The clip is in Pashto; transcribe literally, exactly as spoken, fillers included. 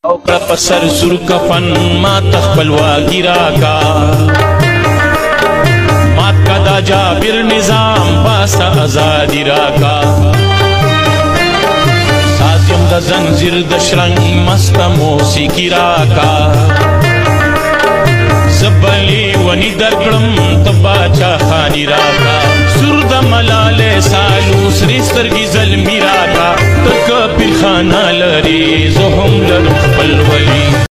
او کړه سر سر کفن ما تخپلواګی راکا مات کا دا جابر نظام پاسا آزادی راکا ساتیم دا زنجیر دا شرنگ مست موسیقی راکا زبلی ونی درکڑم تباچا خانی راکا سر دا ملال سالو سری سترگی ظلمی راکا تک پیر خانا لری زہم لرخ پل ولی